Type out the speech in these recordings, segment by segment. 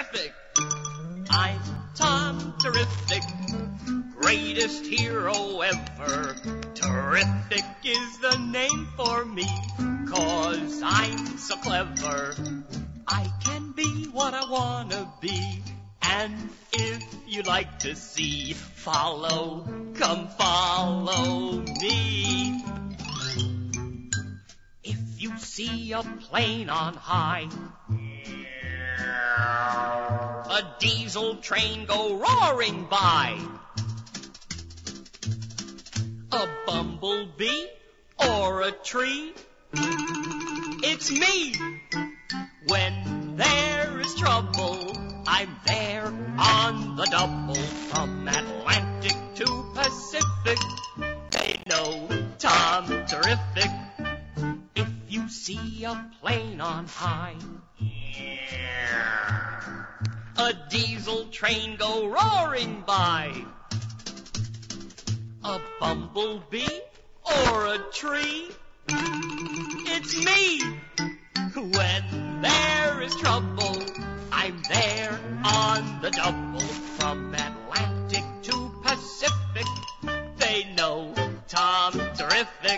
Terrific! I'm Tom Terrific, greatest hero ever. Terrific is the name for me, 'cause I'm so clever. I can be what I wanna be, and if you'd like to see, come follow me. If you see a plane on high, a diesel train go roaring by, a bumblebee or a tree, it's me. When there is trouble, I'm there on the double. From Atlantic to Pacific, they know Tom Terrific. If you see a plane on high, a diesel train go roaring by, a bumblebee or a tree, it's me. When there is trouble, I'm there on the double. From Atlantic to Pacific, they know Tom Terrific.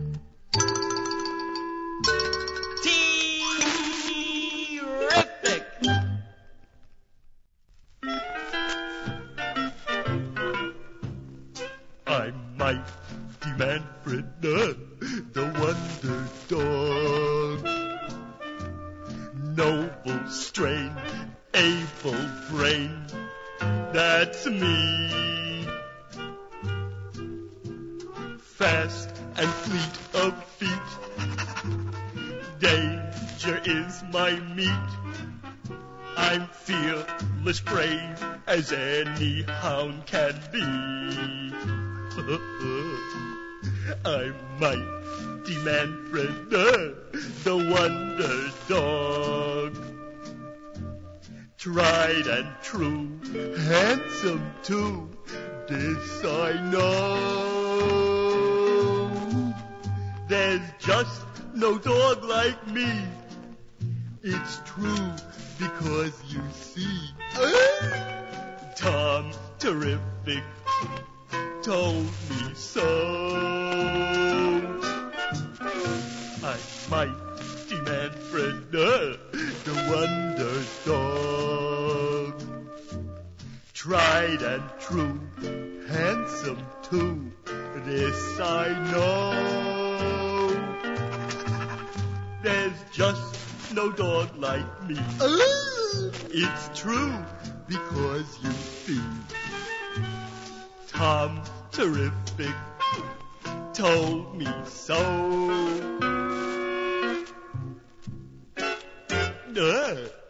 Terrific! I'm Mighty Manfred, the Wonder Dog. Noble strain, able brain, that's me. Fast and fleet of feet, danger is my meat. I'm fearless, brave as any hound can be. I'm Mighty Manfred, the Wonder Dog. Tried and true, handsome too, this I know. There's just no dog like me. It's true because you see, Tom Terrific told me so. I'm Mighty Manfred, the Wonder Dog. Tried and true, handsome too, this I know. There's just no dog like me. It's true because you see, Tom Terrific told me so.